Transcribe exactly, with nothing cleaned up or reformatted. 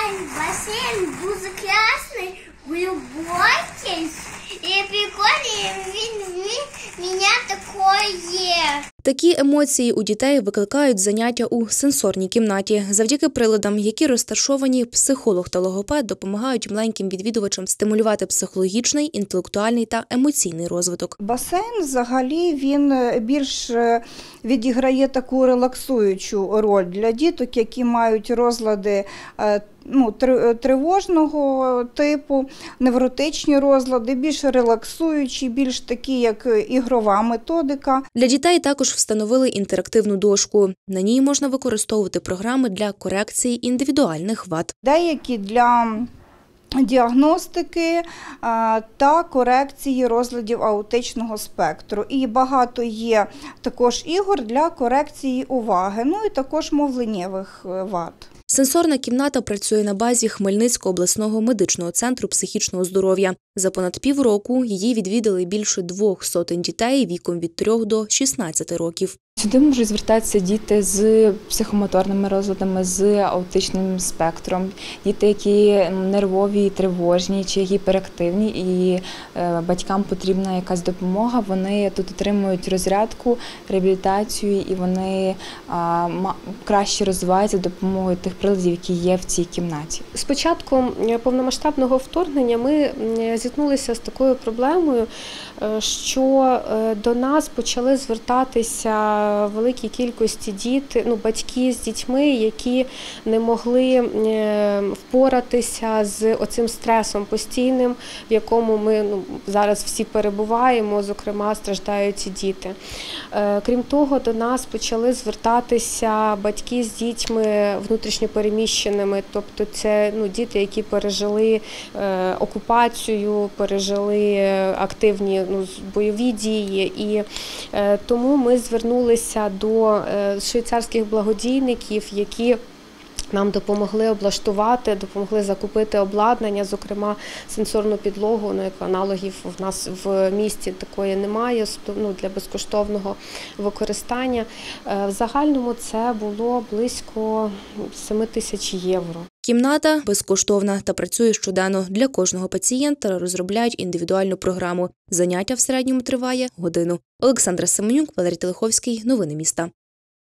басейн дуже класний, глибокий і прикольний, він, він мене такое. Такі емоції у дітей викликають заняття у сенсорній кімнаті. Завдяки приладам, які розташовані, психолог та логопед допомагають маленьким відвідувачам стимулювати психологічний, інтелектуальний та емоційний розвиток. Басейн взагалі він більш відіграє таку релаксуючу роль для діток, які мають розлади ну, тривожного типу, невротичні розлади, більш релаксуючі, більш такі, як ігрова методика. Для дітей також встановили інтерактивну дошку. На ній можна використовувати програми для корекції індивідуальних вад. Деякі для діагностики та корекції розладів аутичного спектру. І багато є також ігор для корекції уваги, ну і також мовленнєвих вад. Сенсорна кімната працює на базі Хмельницького обласного медичного центру психічного здоров'я. За понад півроку її відвідали більше двох сотень дітей віком від трьох до шістнадцяти років. Сюди можуть звертатися діти з психомоторними розладами, з аутичним спектром, діти, які нервові, тривожні чи гіперактивні, і батькам потрібна якась допомога. Вони тут отримують розрядку, реабілітацію, і вони краще розвиваються за допомогою тих приладів, які є в цій кімнаті. З початку повномасштабного вторгнення ми зіткнулися з такою проблемою, що до нас почали звертатися великій кількості діти, ну, батьки з дітьми, які не могли впоратися з оцим стресом постійним, в якому ми ну, зараз всі перебуваємо, зокрема страждають ці діти. Крім того, до нас почали звертатися батьки з дітьми внутрішньопереміщеними, тобто це ну, діти, які пережили окупацію, пережили активні ну, бойові дії, і тому ми звернулися до швейцарських благодійників, які нам допомогли облаштувати, допомогли закупити обладнання, зокрема сенсорну підлогу, ну, як аналогів в нас в місті такої немає, ну, для безкоштовного використання. В загальному це було близько семи тисяч євро. Кімната безкоштовна та працює щоденно. Для кожного пацієнта розробляють індивідуальну програму. Заняття в середньому триває годину. Олександра Семенюк, Валерій Телеховський. Новини міста.